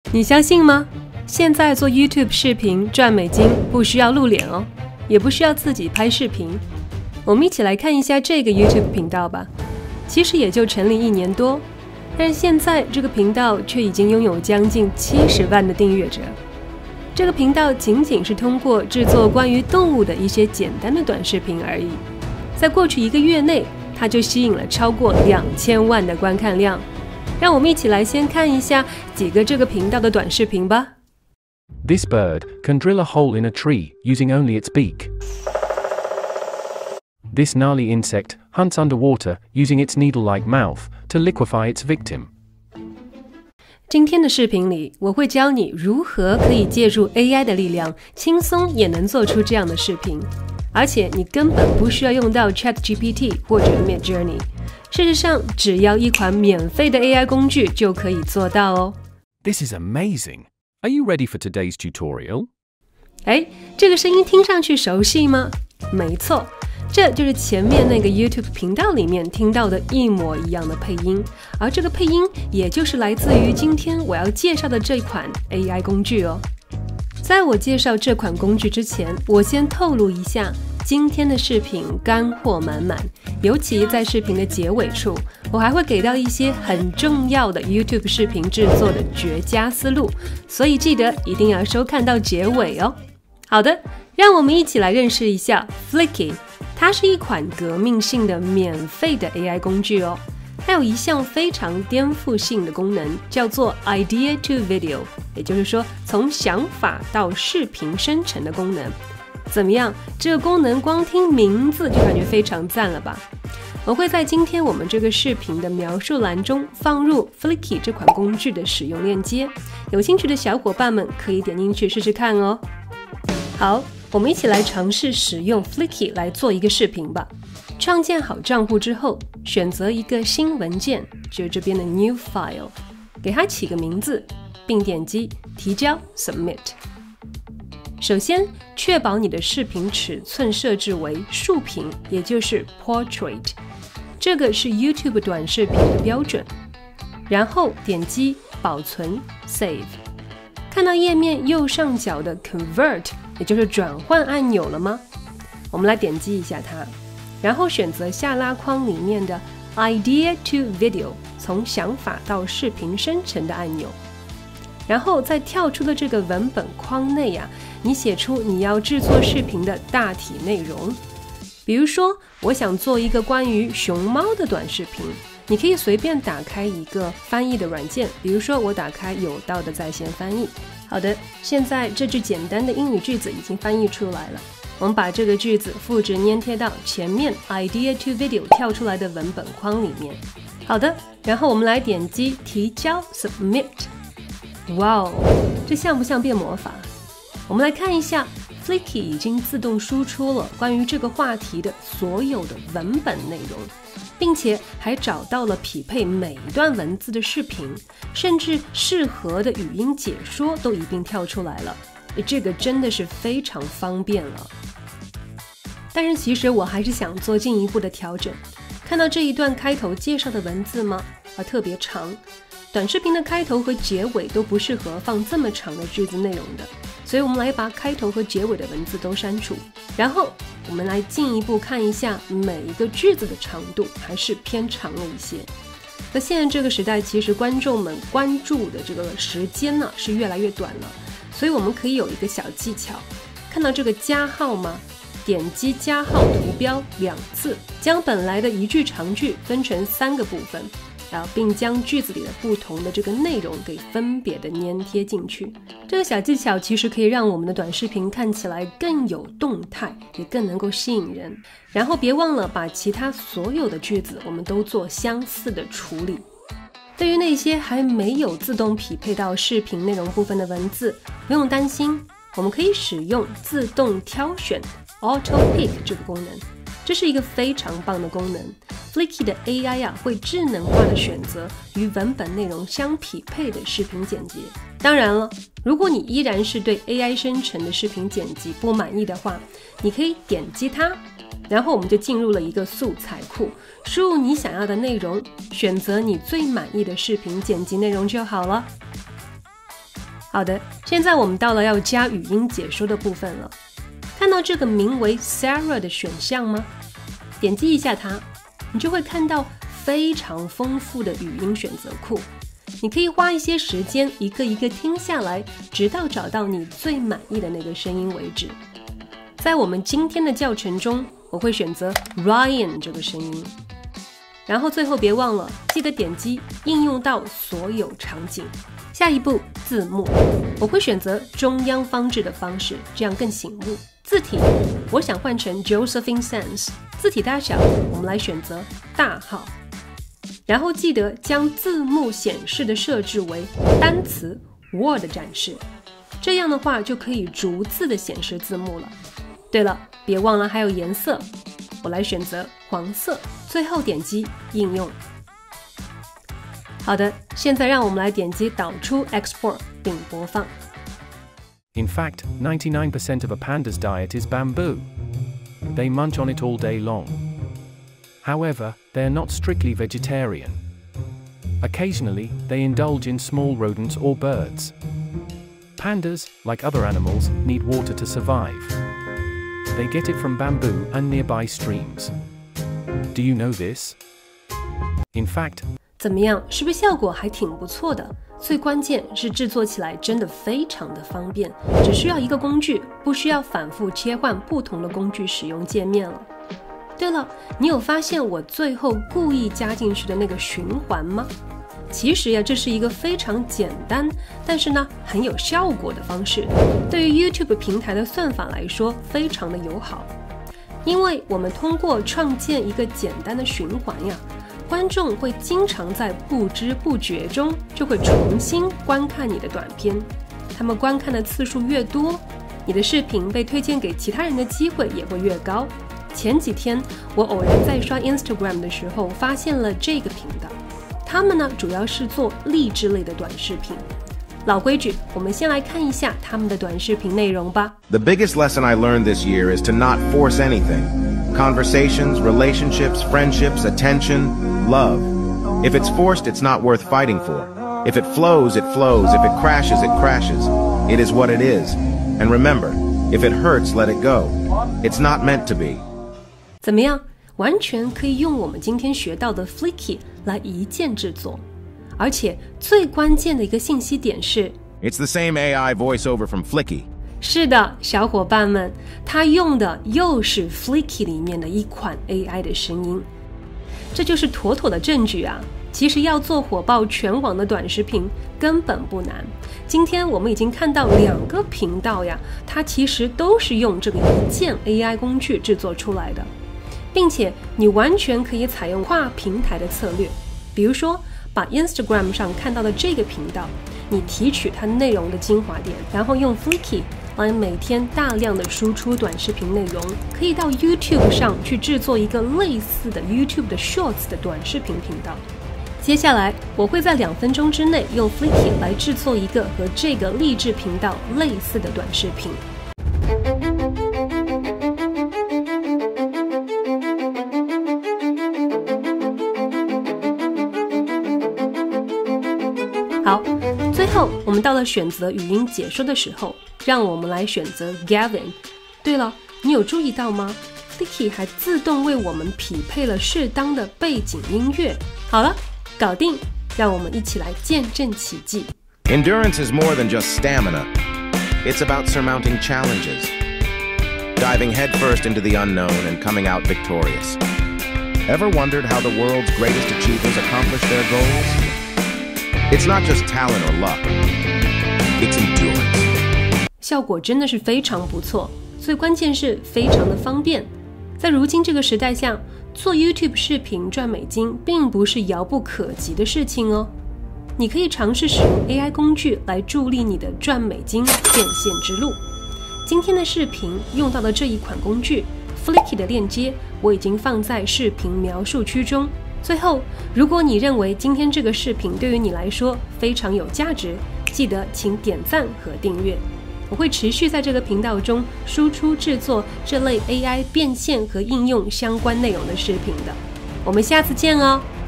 你相信吗？现在做 YouTube 视频赚美金不需要露脸哦，也不需要自己拍视频。我们一起来看一下这个 YouTube 频道吧。其实也就成立1年多，但是现在这个频道却已经拥有将近70万的订阅者。这个频道仅仅是通过制作关于动物的一些简单的短视频而已，在过去1个月内，它就吸引了超过2000万的观看量。让我们一起来先看一下几个这个频道的短视频吧。 This bird can drill a hole in a tree using only its beak. This gnarly insect hunts underwater using its needle-like mouth to liquefy its victim. 今天的视频里，我会教你如何可以借助 AI 的力量，轻松也能做出这样的视频，而且你根本不需要用到 ChatGPT 或者 Midjourney。事实上，只要一款免费的 AI 工具就可以做到哦。 This is amazing. Are you ready for today's tutorial? 这个声音听上去熟悉吗？没错，这就是前面那个 YouTube 频道里面听到的一模一样的配音，而这个配音也就是来自于今天我要介绍的这款 AI 工具哦。在我介绍这款工具之前，我先透露一下，今天的视频干货满满，尤其在视频的结尾处，我还会给到一些很重要的 YouTube 视频制作的绝佳思路，所以记得一定要收看到结尾哦。好的，让我们一起来认识一下 Flicky， 它是一款革命性的免费的 AI 工具哦。它有一项非常颠覆性的功能，叫做 Idea to Video， 也就是说从想法到视频生成的功能。怎么样？这个功能光听名字就感觉非常赞了吧？我会在今天我们这个视频的描述栏中放入 Flicky 这款工具的使用链接，有兴趣的小伙伴们可以点进去试试看哦。好，我们一起来尝试使用 Flicky 来做一个视频吧。创建好账户之后，选择一个新文件，就是这边的 New File， 给它起个名字，并点击提交 Submit。首先，确保你的视频尺寸设置为竖屏，也就是 Portrait， 这个是 YouTube 短视频的标准。然后点击保存 Save， 看到页面右上角的 Convert， 也就是转换按钮了吗？我们来点击一下它，然后选择下拉框里面的 Idea to Video， 从想法到视频生成的按钮。然后在跳出的这个文本框内你写出你要制作视频的大体内容。比如说，我想做一个关于熊猫的短视频，你可以随便打开一个翻译的软件，比如说我打开有道的在线翻译。好的，现在这句简单的英语句子已经翻译出来了。我们把这个句子复制粘贴到前面 Idea to Video 跳出来的文本框里面。好的，然后我们来点击提交 Submit。哇哦，这像不像变魔法？我们来看一下 Flicky 已经自动输出了关于这个话题的所有的文本内容，并且还找到了匹配每一段文字的视频，甚至适合的语音解说都一并跳出来了。这个真的是非常方便了。但是其实我还是想做进一步的调整。看到这一段开头介绍的文字吗？特别长，短视频的开头和结尾都不适合放这么长的句子内容的，所以我们来把开头和结尾的文字都删除。然后我们来进一步看一下每一个句子的长度，还是偏长了一些。那现在这个时代，其实观众们关注的这个时间是越来越短了，所以我们可以有一个小技巧。看到这个加号吗？点击加号图标2次，将本来的一句长句分成3个部分，并将句子里的不同的这个内容给分别的粘贴进去。这个小技巧其实可以让我们的短视频看起来更有动态，也更能够吸引人。然后别忘了把其他所有的句子我们都做相似的处理。对于那些还没有自动匹配到视频内容部分的文字，不用担心，我们可以使用自动挑选 Auto Pick 这个功能。这是一个非常棒的功能。Flicky 的 AI 会智能化的选择与文本内容相匹配的视频剪辑。当然了，如果你依然是对 AI 生成的视频剪辑不满意的话，你可以点击它，然后我们就进入了一个素材库，输入你想要的内容，选择你最满意的视频剪辑内容就好了。 好的，现在我们到了要加语音解说的部分了。看到这个名为 Sarah 的选项吗？点击一下它，你就会看到非常丰富的语音选择库。你可以花一些时间一个一个听下来，直到找到你最满意的那个声音为止。在我们今天的教程中，我会选择 Ryan 这个声音。然后最后别忘了，记得点击应用到所有场景。下一步，字幕，我会选择中央方置的方式，这样更醒目。字体，我想换成 Josephine Sands。字体大小，我们来选择大号。然后记得将字幕显示的设置为单词 Word 展示，这样的话就可以逐字的显示字幕了。对了，别忘了还有颜色，我来选择黄色，最后点击应用。好的，现在让我们来点击导出 Export 并播放。 In fact, 99% of a panda's diet is bamboo. They munch on it all day long. However, they are not strictly vegetarian. Occasionally, they indulge in small rodents or birds. Pandas, like other animals, need water to survive. They get it from bamboo and nearby streams. Do you know this? In fact, 怎么样，是不是效果还挺不错的？最关键是制作起来真的非常的方便，只需要一个工具，不需要反复切换不同的工具使用界面了。对了，你有发现我最后故意加进去的那个循环吗？其实呀，这是一个非常简单，但是呢很有效果的方式，对于 YouTube 平台的算法来说非常的友好。因为我们通过创建一个简单的循环呀，观众会经常在不知不觉中就会重新观看你的短片，他们观看的次数越多，你的视频被推荐给其他人的机会也会越高。前几天我偶然在刷 Instagram 的时候发现了这个频道，他们呢主要是做励志类的短视频。老规矩，我们先来看一下他们的短视频内容吧。 The biggest lesson I learned this year is to not force anything. Conversations, relationships, friendships, attention, love. If it's forced, it's not worth fighting for. If it flows, it flows. If it crashes, it crashes. It is what it is. And remember, if it hurts, let it go. It's not meant to be. 怎么样？完全可以用我们今天学到的 Flicky 来一键制作。而且最关键的一个信息点是 It's the same AI voiceover from Flicky. 是的，小伙伴们，他用的又是 Flicky 里面的一款 AI 的声音，这就是妥妥的证据啊！其实要做火爆全网的短视频根本不难。今天我们已经看到2个频道呀，它其实都是用这个一键 AI 工具制作出来的，并且你完全可以采用跨平台的策略，比如说把 Instagram 上看到的这个频道，你提取它内容的精华点，然后用 Flicky 来每天大量的输出短视频内容，可以到 YouTube 上去制作一个类似的 YouTube 的 Shorts 的短视频频道。接下来我会在2分钟之内用 Flicky 来制作一个和这个励志频道类似的短视频。好，最后我们到了选择语音解说的时候，让我们来选择 Gavin。 对了，你有注意到吗？ Flicky 还自动为我们匹配了适当的背景音乐。好了，搞定，让我们一起来见证奇迹。 Endurance is more than just stamina. It's about surmounting challenges. Diving headfirst into the unknown and coming out victorious. Ever wondered how the world's greatest achievers accomplish their goals?It's not just talent or luck. It's endurance. 效果真的是非常不错，最关键是非常的方便。在如今这个时代下，做 YouTube 视频赚美金并不是遥不可及的事情哦。你可以尝试使用 AI 工具来助力你的赚美金变现之路。今天的视频用到的这一款工具 Flicky 的链接我已经放在视频描述区中。最后，如果你认为今天这个视频对于你来说非常有价值，记得请点赞和订阅。我会持续在这个频道中输出制作这类 AI 变现和应用相关内容的视频的。我们下次见哦。